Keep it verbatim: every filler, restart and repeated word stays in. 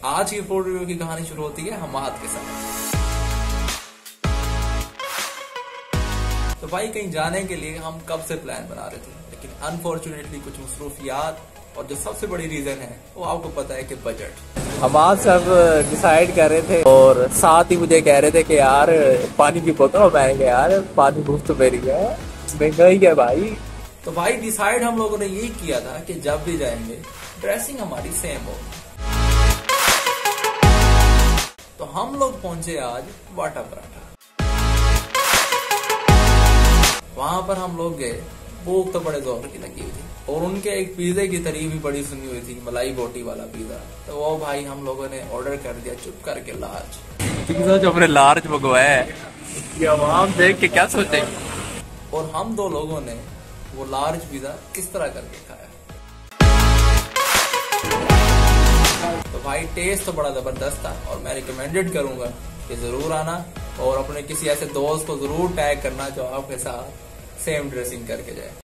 आज की food review की कहानी शुरू होती है हमाद के साथ। तो भाई कहीं जाने के लिए हम कब से प्लान बना रहे थे, लेकिन अनफॉर्चुनेटली कुछ मसरूफियात और जो सबसे बड़ी रीजन है वो आपको पता है कि बजट। हमाद सब डिसाइड कर रहे थे और साथ ही मुझे कह रहे थे कि यार पानी की बोतल महंगे, यार पानी मुफ्त मेरी है, महंगाई है भाई। तो भाई डिसाइड हम लोगों ने यही किया था कि जब भी जाएंगे ड्रेसिंग हमारी सेम हो। तो हम लोग पहुंचे आज वाटा पराठा। वहां पर हम लोग गए, भूख तो बड़े जोर की लगी हुई थी और उनके एक पिज्जे की तारीफ भी बड़ी सुनी हुई थी, मलाई बोटी वाला पिज्जा। तो वो भाई हम लोगों ने ऑर्डर कर दिया चुप करके लार्ज पिज्जा जो हमने लार्ज मंगवाया है, ये आवाम देख के क्या सोचेंगे। और हम दो लोगों ने वो लार्ज पिज्जा किस तरह करके खाया। तो भाई टेस्ट तो बड़ा जबरदस्त था और मैं रिकमेंडेड करूंगा कि जरूर आना और अपने किसी ऐसे दोस्त को जरूर टैग करना जो आपके साथ सेम ड्रेसिंग करके जाए।